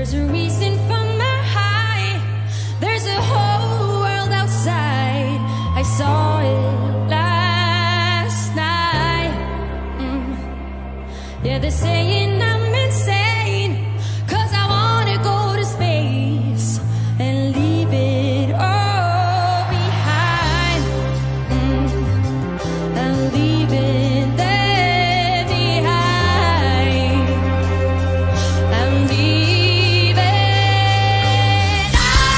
There's a reason for my high. There's a whole world outside. I saw it last night. Yeah, they're saying I'm insane, 'cause I wanna go to space and leave it all behind. And leave it there behind. And leave it.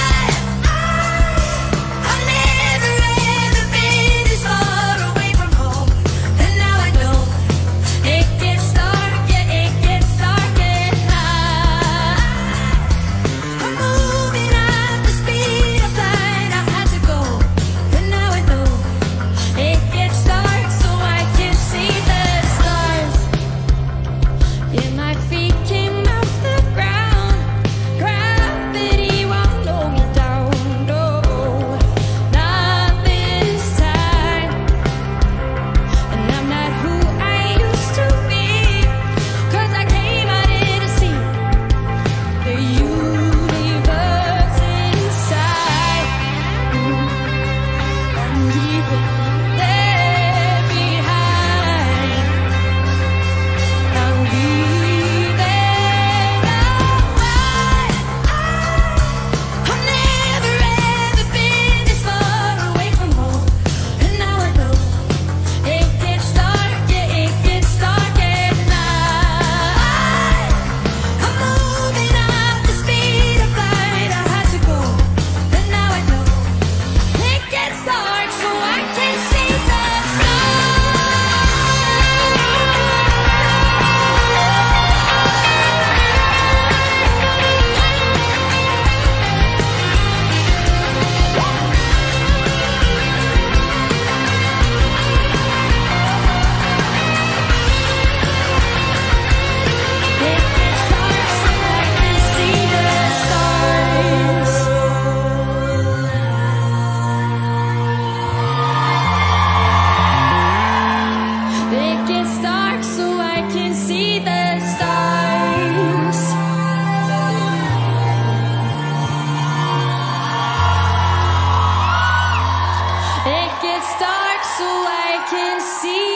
I've never ever been this far away from home, and now I know it gets dark, yeah, it gets dark at night. I'm moving at the speed of light. I had to go, and now I know it gets dark, so I can see the stars. Yeah, my feet came off the ground. Gravity won't blow me down, no, not this time. And I'm not who I used to be, 'cause I came out here to see the universe inside. And leave it there behind. And leave it alright. I've never ever been this far away from home, and now I know it gets dark, yeah, it gets dark at night. I'm moving at the speed of light. I had to go, and now I know it gets dark, so I can see the it gets dark so I can see the stars. It gets dark so I can see